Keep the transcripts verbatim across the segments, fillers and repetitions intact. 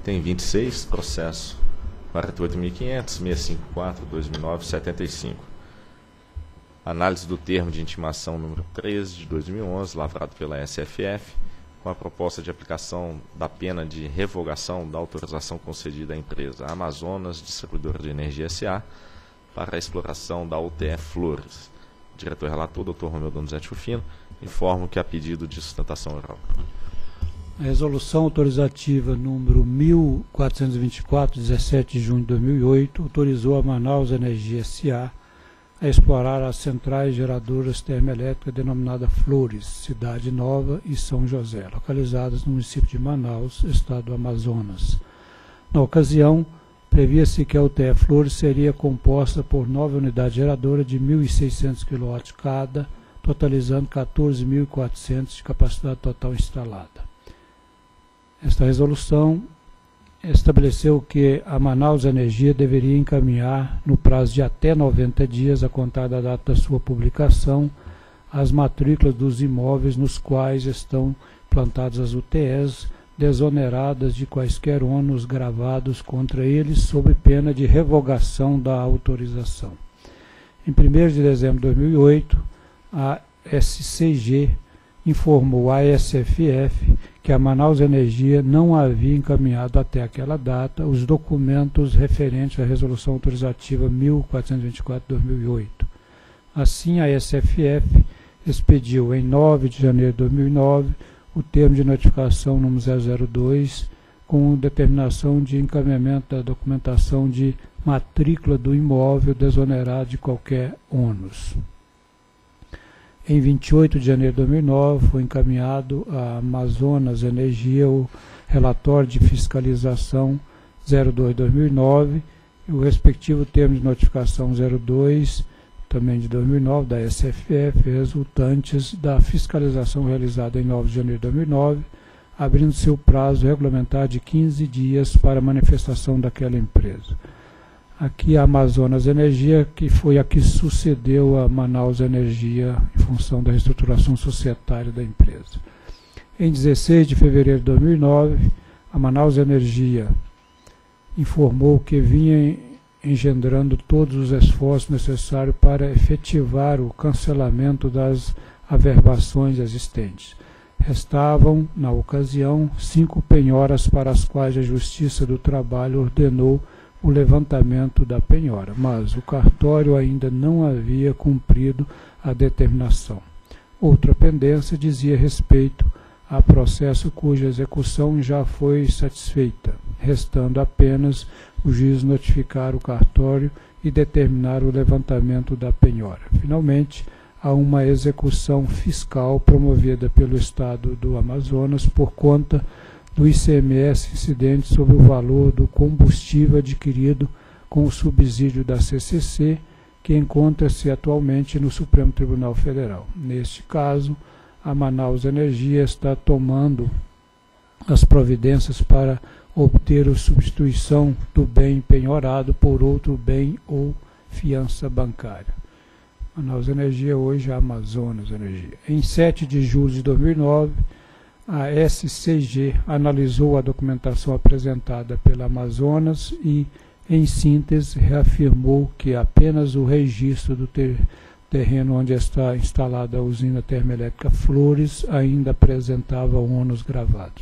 Item vinte e seis, processo quarenta e oito mil e quinhentos, seiscentos e cinquenta e quatro, dois mil e nove, setenta e cinco. Análise do termo de intimação número treze de dois mil e onze, lavrado pela S F F, com a proposta de aplicação da pena de revogação da autorização concedida à empresa Amazonas Distribuidora de Energia S A para a exploração da U T E Flores. Diretor-relator, doutor Romeu Donizete Rufino, informo que há pedido de sustentação oral. A resolução autorizativa número mil quatrocentos e vinte e quatro, dezessete de junho de dois mil e oito, autorizou a Manaus Energia S A a explorar as centrais geradoras termoelétricas denominada Flores, Cidade Nova e São José, localizadas no município de Manaus, estado do Amazonas. Na ocasião, previa-se que a U T E Flores seria composta por nove unidades geradoras de mil e seiscentos quilowatts cada, totalizando quatorze mil e quatrocentos de capacidade total instalada. Esta resolução estabeleceu que a Manaus Energia deveria encaminhar, no prazo de até noventa dias, a contar da data da sua publicação, as matrículas dos imóveis nos quais estão plantadas as U T Es, desoneradas de quaisquer ônus gravados contra eles, sob pena de revogação da autorização. Em primeiro de dezembro de dois mil e oito, a S C G informou à S F F que a Manaus Energia não havia encaminhado até aquela data os documentos referentes à Resolução Autorizativa mil quatrocentos e vinte e quatro de dois mil e oito. Assim, a S F F expediu em nove de janeiro de dois mil e nove o termo de notificação número zero zero dois com determinação de encaminhamento da documentação de matrícula do imóvel desonerado de qualquer ônus. Em vinte e oito de janeiro de dois mil e nove, foi encaminhado à Amazonas Energia o relatório de fiscalização zero dois de dois mil e nove e o respectivo termo de notificação zero dois, também de dois mil e nove, da S F F, resultantes da fiscalização realizada em nove de janeiro de dois mil e nove, abrindo-se o prazo regulamentar de quinze dias para a manifestação daquela empresa. Aqui a Amazonas Energia, que foi a que sucedeu a Manaus Energia em função da reestruturação societária da empresa. Em dezesseis de fevereiro de dois mil e nove, a Manaus Energia informou que vinha engendrando todos os esforços necessários para efetivar o cancelamento das averbações existentes. Restavam, na ocasião, cinco penhoras para as quais a Justiça do Trabalho ordenou o levantamento da penhora, mas o cartório ainda não havia cumprido a determinação. Outra pendência dizia respeito a processo cuja execução já foi satisfeita, restando apenas o juiz notificar o cartório e determinar o levantamento da penhora. Finalmente, há uma execução fiscal promovida pelo Estado do Amazonas por conta do I C M S incidente sobre o valor do combustível adquirido com o subsídio da C C C, que encontra-se atualmente no Supremo Tribunal Federal. Neste caso, a Manaus Energia está tomando as providências para obter a substituição do bem penhorado por outro bem ou fiança bancária. Manaus Energia, hoje a Amazonas Energia. Em sete de julho de dois mil e nove, a S C G analisou a documentação apresentada pela Amazonas e, em síntese, reafirmou que apenas o registro do ter terreno onde está instalada a usina termoelétrica Flores ainda apresentava ônus gravados.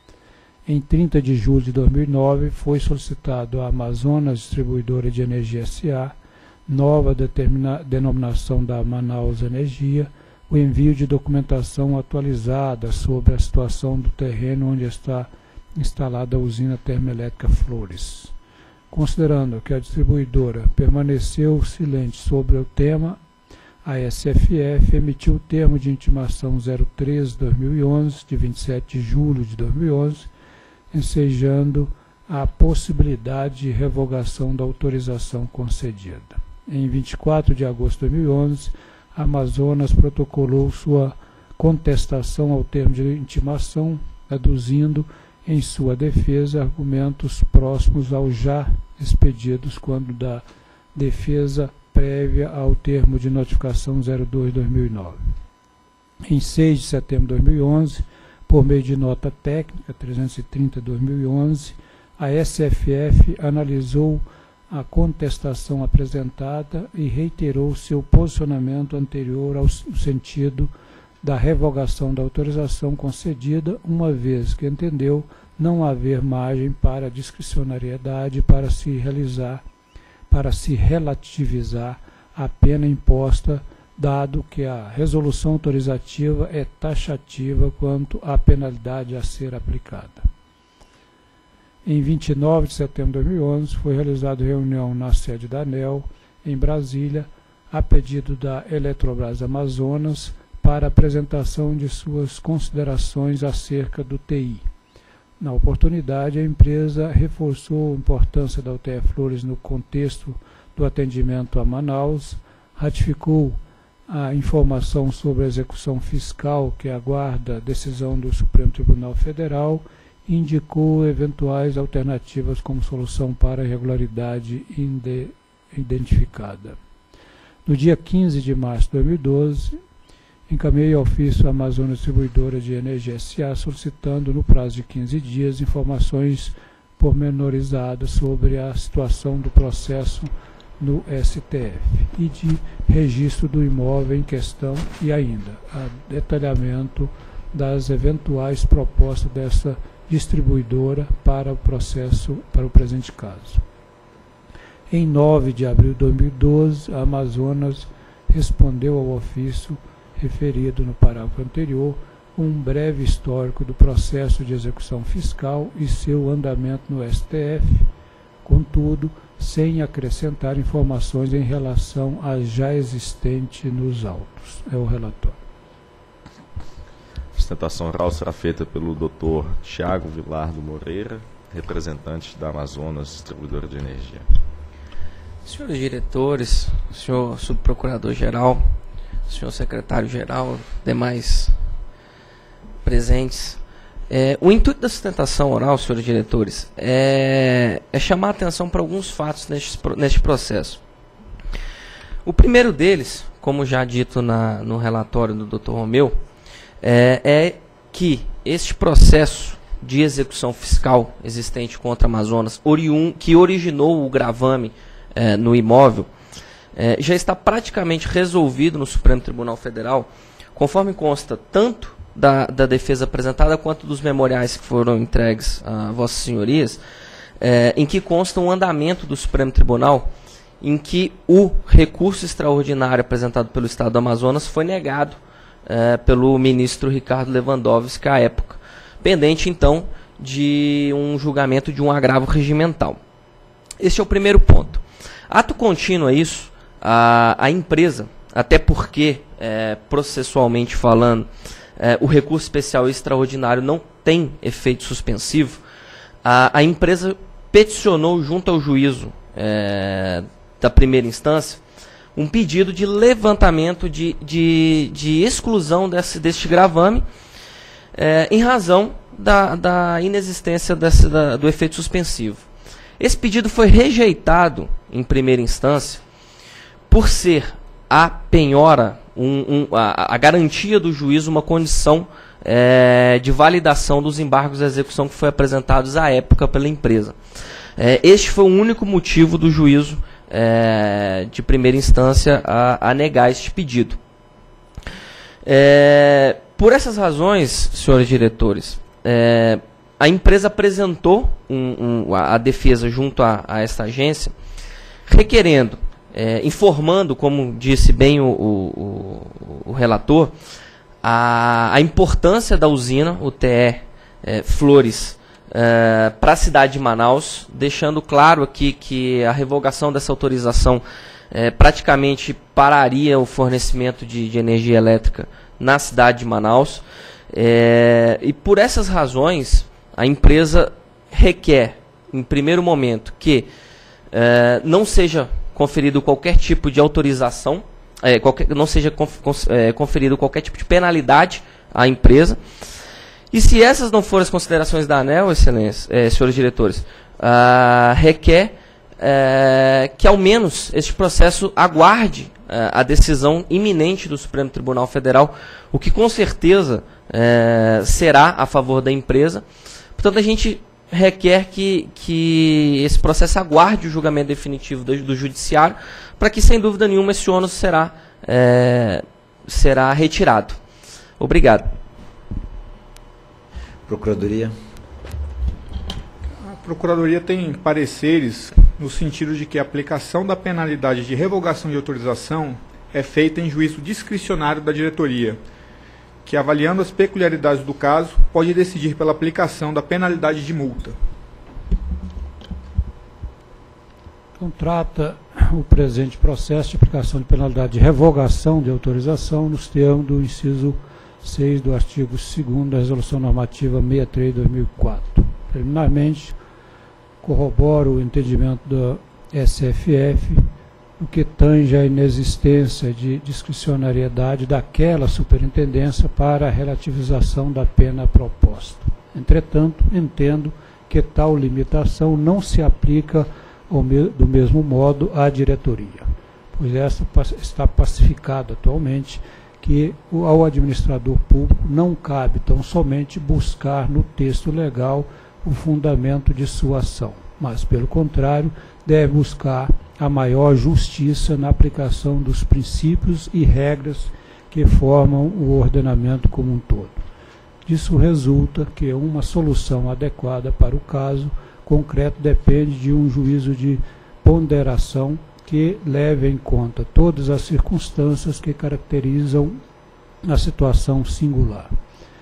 Em trinta de julho de dois mil e nove, foi solicitado à Amazonas Distribuidora de Energia S A, nova denominação da Manaus Energia, o envio de documentação atualizada sobre a situação do terreno onde está instalada a usina termoelétrica Flores. Considerando que a distribuidora permaneceu silente sobre o tema, a S F F emitiu o termo de intimação zero três de dois mil e onze, de vinte e sete de julho de dois mil e onze, ensejando a possibilidade de revogação da autorização concedida. Em vinte e quatro de agosto de dois mil e onze, a Amazonas protocolou sua contestação ao termo de intimação, aduzindo em sua defesa argumentos próximos aos já expedidos quando da defesa prévia ao termo de notificação zero dois de dois mil e nove. Em seis de setembro de dois mil e onze, por meio de nota técnica trezentos e trinta de dois mil e onze, a S F F analisou a contestação apresentada e reiterou seu posicionamento anterior ao sentido da revogação da autorização concedida, uma vez que entendeu não haver margem para discricionariedade para se realizar, para se relativizar a pena imposta, dado que a resolução autorizativa é taxativa quanto à penalidade a ser aplicada. Em vinte e nove de setembro de dois mil e onze, foi realizada reunião na sede da ANEEL, em Brasília, a pedido da Eletrobras Amazonas, para apresentação de suas considerações acerca do T I. Na oportunidade, a empresa reforçou a importância da U T E Flores no contexto do atendimento a Manaus, ratificou a informação sobre a execução fiscal que aguarda a decisão do Supremo Tribunal Federal e indicou eventuais alternativas como solução para a irregularidade identificada. No dia quinze de março de dois mil e doze, encaminhei ao ofício a Amazonas Distribuidora de Energia S A solicitando, no prazo de quinze dias, informações pormenorizadas sobre a situação do processo no S T F e de registro do imóvel em questão e ainda a detalhamento das eventuais propostas dessa distribuidora para o processo, para o presente caso. Em nove de abril de dois mil e doze, a Amazonas respondeu ao ofício referido no parágrafo anterior um breve histórico do processo de execução fiscal e seu andamento no S T F, contudo, sem acrescentar informações em relação a já existente nos autos. É o relatório. A sustentação oral será feita pelo doutor Tiago Vilardo Moreira, representante da Amazonas Distribuidora de Energia. Senhores diretores, senhor subprocurador-geral, senhor secretário-geral, demais presentes, é, o intuito da sustentação oral, senhores diretores, é, é chamar a atenção para alguns fatos neste, neste processo. O primeiro deles, como já dito na, no relatório do doutor Romeu, é, é que este processo de execução fiscal existente contra a Amazonas, oriun, que originou o gravame é, no imóvel, é, já está praticamente resolvido no Supremo Tribunal Federal, conforme consta tanto da, da defesa apresentada quanto dos memoriais que foram entregues a vossas senhorias, é, em que consta um andamento do Supremo Tribunal em que o recurso extraordinário apresentado pelo Estado do Amazonas foi negado é, pelo ministro Ricardo Lewandowski à época, pendente então de um julgamento de um agravo regimental. Este é o primeiro ponto. Ato contínuo a isso, a, a empresa, até porque, é, processualmente falando, é, o recurso especial e extraordinário não tem efeito suspensivo, a, a empresa peticionou junto ao juízo é, da primeira instância um pedido de levantamento de, de, de exclusão desse, deste gravame é, em razão da, da inexistência desse, da, do efeito suspensivo. Esse pedido foi rejeitado em primeira instância por ser a penhora, um, um, a, a garantia do juízo, uma condição é, de validação dos embargos de execução que foi apresentados à época pela empresa. É, este foi o único motivo do juízo é, de primeira instância a, a negar este pedido. É, por essas razões, senhores diretores, é, a empresa apresentou um, um, a, a defesa junto a, a esta agência, requerendo, é, informando, como disse bem o, o, o relator, a, a importância da usina, U T E é, Flores, é, para a cidade de Manaus, deixando claro aqui que a revogação dessa autorização é, praticamente pararia o fornecimento de, de energia elétrica na cidade de Manaus. É, e por essas razões, a empresa requer, em primeiro momento, que é, não seja conferido qualquer tipo de autorização, é, qualquer, não seja conf, é, conferido qualquer tipo de penalidade à empresa. E se essas não forem as considerações da ANEEL, excelência, é, senhores diretores, ah, requer é, que ao menos este processo aguarde é, a decisão iminente do Supremo Tribunal Federal, o que com certeza é, será a favor da empresa. Portanto, a gente requer que, que esse processo aguarde o julgamento definitivo do, do judiciário, para que, sem dúvida nenhuma, esse ônus será, é, será retirado. Obrigado. Procuradoria. A Procuradoria tem pareceres no sentido de que a aplicação da penalidade de revogação de autorização é feita em juízo discricionário da diretoria, que, avaliando as peculiaridades do caso, pode decidir pela aplicação da penalidade de multa. Então, trata o presente processo de aplicação de penalidade de revogação de autorização nos termos do inciso seis do artigo segundo da Resolução Normativa sessenta e três de dois mil e quatro. Preliminarmente, corroboro o entendimento da S F F no que tange à inexistência de discricionariedade daquela superintendência para a relativização da pena proposta. Entretanto, entendo que tal limitação não se aplica ao me- do mesmo modo à diretoria, pois esta está pacificada atualmente que ao administrador público não cabe tão somente buscar no texto legal o fundamento de sua ação, mas, pelo contrário, deve buscar a maior justiça na aplicação dos princípios e regras que formam o ordenamento como um todo. Disso resulta que uma solução adequada para o caso concreto depende de um juízo de ponderação que leve em conta todas as circunstâncias que caracterizam a situação singular.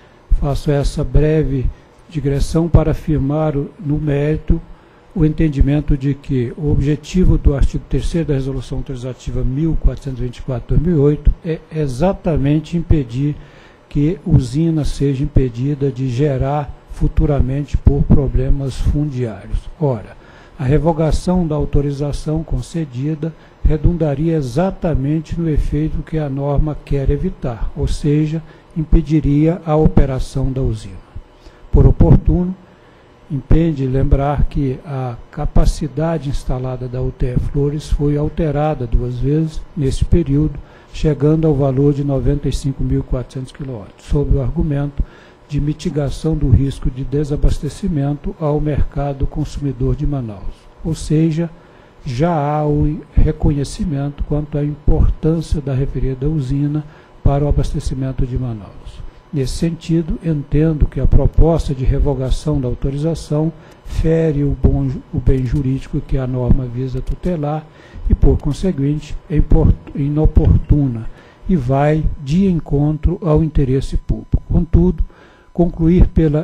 Faço essa breve digressão para afirmar no mérito o entendimento de que o objetivo do artigo terceiro da Resolução Autorizativa mil quatrocentos e vinte e quatro de dois mil e oito é exatamente impedir que usina seja impedida de gerar futuramente por problemas fundiários. Ora, a revogação da autorização concedida redundaria exatamente no efeito que a norma quer evitar, ou seja, impediria a operação da usina. Por oportuno, impende lembrar que a capacidade instalada da U T E Flores foi alterada duas vezes nesse período, chegando ao valor de noventa e cinco mil e quatrocentos quilowatts, sob o argumento de mitigação do risco de desabastecimento ao mercado consumidor de Manaus. Ou seja, já há o reconhecimento quanto à importância da referida usina para o abastecimento de Manaus. Nesse sentido, entendo que a proposta de revogação da autorização fere o, bom, o bem jurídico que a norma visa tutelar e, por conseguinte, é inoportuna e vai de encontro ao interesse público. Contudo, concluir pela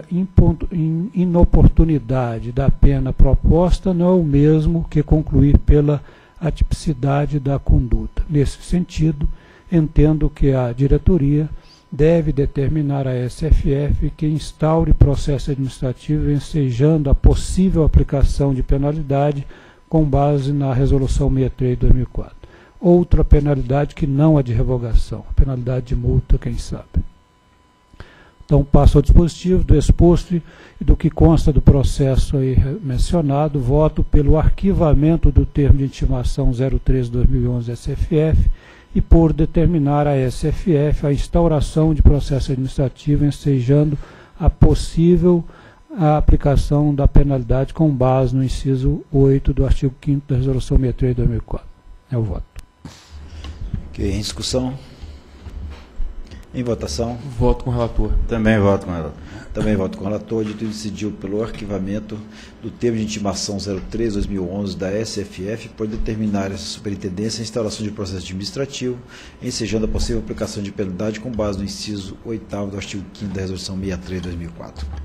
inoportunidade da pena proposta não é o mesmo que concluir pela atipicidade da conduta. Nesse sentido, entendo que a diretoria deve determinar à S F F que instaure processo administrativo ensejando a possível aplicação de penalidade com base na Resolução sessenta e três de dois mil e quatro. Outra penalidade que não a de revogação, a penalidade de multa, quem sabe. Então, passo ao dispositivo do exposto e do que consta do processo aí mencionado, voto pelo arquivamento do termo de intimação zero três barra dois mil e onze S F F e por determinar à S F F a instauração de processo administrativo ensejando a possível a aplicação da penalidade com base no inciso oito do artigo quinto da Resolução sessenta e três de dois mil e quatro. É o voto. Ok, em discussão? Em votação? Voto com o relator. Também voto com o relator. Também voto com o relator. Dito e decidiu pelo arquivamento do termo de intimação zero três barra dois mil e onze da S F F por determinar essa superintendência a instauração de processo administrativo, ensejando a possível aplicação de penalidade com base no inciso oitavo do artigo quinto da Resolução sessenta e três de dois mil e quatro.